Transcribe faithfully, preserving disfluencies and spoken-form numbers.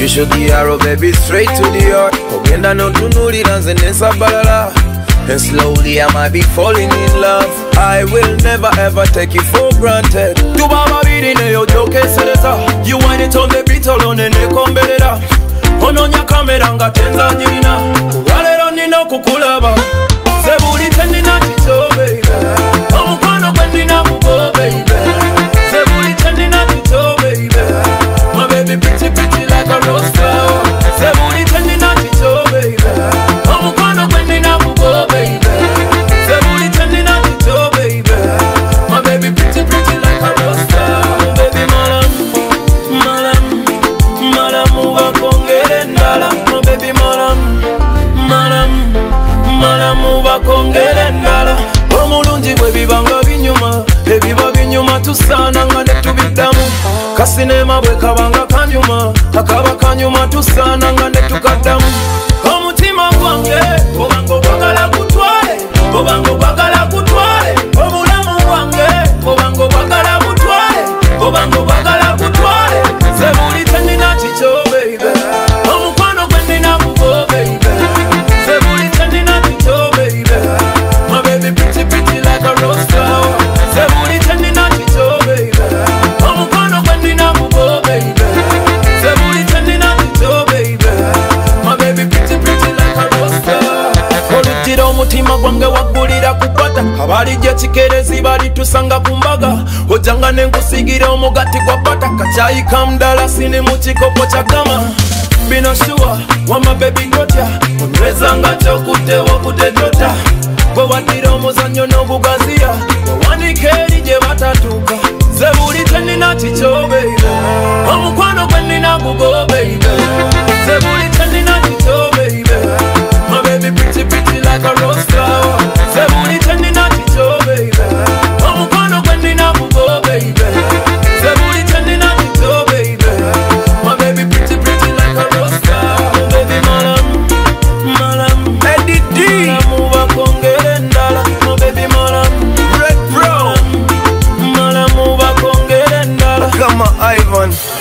You should be arrow, baby, straight to the heart. Ogenda no tunuli nanze nensa balala. And slowly I might be falling in love. I will never ever take you for granted. Tu baba bidi ne yo joke seleza. You want it on the beat alone ne kombelera. Ononya kamera nga tenza nyina. Walero nino kukulaba. Sebuli tenina tito baby. Omukwano gwendina kubo baby. Sebuli tenina tito baby. My baby pretty pretty like a rose flower. Sebuli tenina tito baby. Omukwano gwendina kubo baby. Sebuli tenina tito baby. My baby pretty pretty like a rose flower. Baby malam, malam, malam uva kongere ndala. My baby malam, malam, malam uva kongere ndala. Omulungi bwe bibanga binyuma, ebiba binyuma tusana nga ne tubiddamu. Kasinema bwe kabanga kanyuma, akaba kanyuma tusana nga ne tukaddamu. Omutima gwange obanga obwagala kutwale, obanga obwagala kutwale. Obulamu bwange obanga obwagala kutwale, obanga obwagala kutwale. Sebuli tenina kikyo baby, omukwano gwendina kubo baby. Sebuli tenina kikyo baby, my baby pretty pretty like a rose flower. Sebuli tenina kikyo baby, omukwano gwendina kubo baby. Sebuli tenina kikyo baby, my baby pretty pretty like a rose flower. Olujjira omutima gwange waggulira ku kwata. Abalijja kikerezi balitusanga ku mbaga. Ojjanga ne nkusigira omugati gwa bata. Kacayi kamdala sini mu kikopo kya gama. Bino sure wama baby gotya. Onywezanga kyokutte wakutetota. Bwe waddira omuzannyo n'ogugaziya. Wawanika eri gye batatuuka. Sebuli tenina kikyo baby, omukwano gwendina gugo baby. Sebuli tenina kikyo baby, my baby pretty pretty like a rose flower. Sebuli tenina kikyo baby, omukwano gwendina gugo baby. Sebuli tenina kikyo baby, my baby pretty pretty like a rose flower. Baby malam, malam, Eddie D, malam uva kongere ndala. My baby malam, Red Bro, malam uva kongere ndala. Kama Ivan.